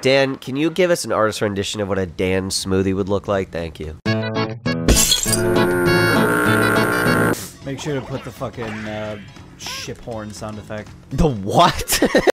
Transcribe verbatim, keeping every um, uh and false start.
Dan, can you give us an artist rendition of what a Dan smoothie would look like? Thank you. Make sure to put the fucking uh, ship horn sound effect. The what?